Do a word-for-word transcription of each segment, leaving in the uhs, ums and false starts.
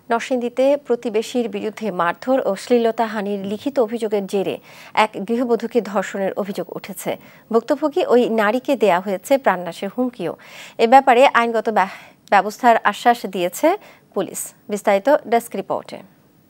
নরসিংদীতে প্রতিবেশীর বিরুদ্ধে মারধর ও শ্লীলতাহানির লিখিত অভিযোগের জেরে এক গৃহবধূকে ধর্ষণের অভিযোগ উঠেছে। ভুক্তভোগী ওই নারীকে দেয়া হয়েছে প্রাণনাশের হুমকিও। এ ব্যাপারে আইনগত ব্যবস্থার আশ্বাস দিয়েছে পুলিশ। বিস্তারিত ডেস্ক রিপোর্টে।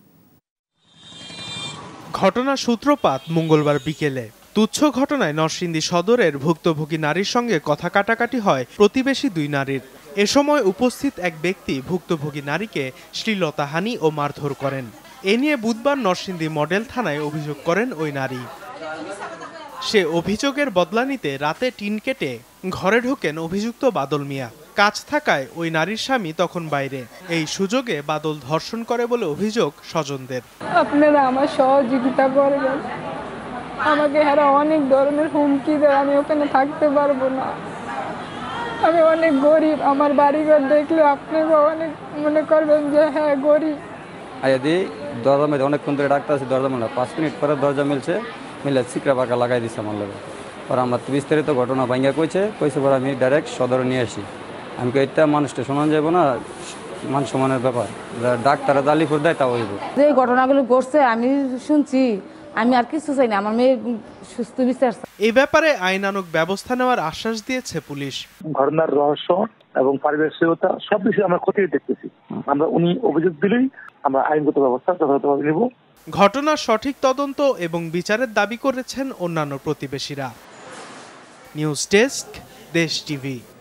ঘটনার সূত্রপাত মঙ্গলবার বিকেলে। তুচ্ছ ঘটনায় নরসিংদী সদরের ভুক্তভোগী নারীর সঙ্গে কথা কাটাকাটি হয় প্রতিবেশী দুই নারীর। এ সময় উপস্থিত এক ব্যক্তি ভুক্তভোগী নারীকে শ্লীলতাহানি ও মারধর করেন। এ নিয়ে বুধবার নরসিংদী মডেল থানায় অভিযোগ করেন ওই নারী। সে অভিযোগের বদলা নিতে রাতে টিন কেটে ঘরে ঢোকেন অভিযুক্ত বাদল মিয়া। কাজ থাকায় ওই নারীর স্বামী তখন বাইরে। এই সুযোগে বাদল ধর্ষণ করে বলে অভিযোগ স্বজনদের। আপনারা আমার সহযোগিতা করবেন, আমাকে এরা অনেক ধরনের হুমকি দেয়, আমি ওখানে থাকতে পারবো না, আমি অনেক গরিব, আমার বাড়িঘর দেখলে আপনারা অনেক মনে করবেন যে হ্যাঁ গরিব। আয়াদি দরজা মেলে অনেকক্ষণ ধরে ডাক্তার আছে, দরজা মেলা পাঁচ মিনিট পরে দরজা মিলছে, মিলে চিকরা পাকা লাগাই দিচ্ছে আমার লোক। পরে আমরা বিস্তারিত ঘটনা ভাঙ্গা কইছে কইছে পরে আমি ডাইরেক্ট সদরে নিয়ে আসি। আমি এটা মানুষটা শোনানো যাবো না, মান সম্মানের ব্যাপার, ডাক্তার দালিপুর দেয় তা হইব। যে ঘটনাগুলো ঘটছে আমি শুনছি, আমি আর কিছু চাই না, আমার মেয়ে সুস্থ বিচার। এই ব্যাপারে আইনানুগ ব্যবস্থা নেওয়ার আশ্বাস দিয়েছে পুলিশ। ঘটনার রহস্য এবং পারিপার্শ্বিকতা সব বিষয়ে আমরা খতিয়ে দেখতেছি। আমরা উনি অভিযোগ দিলেই আমরা আইনগত ব্যবস্থা যথাযথভাবে নেব। ঘটনার সঠিক তদন্ত এবং বিচারের দাবি করেছেন অন্যান্য প্রতিবেশীরা। News desk, Desh TV.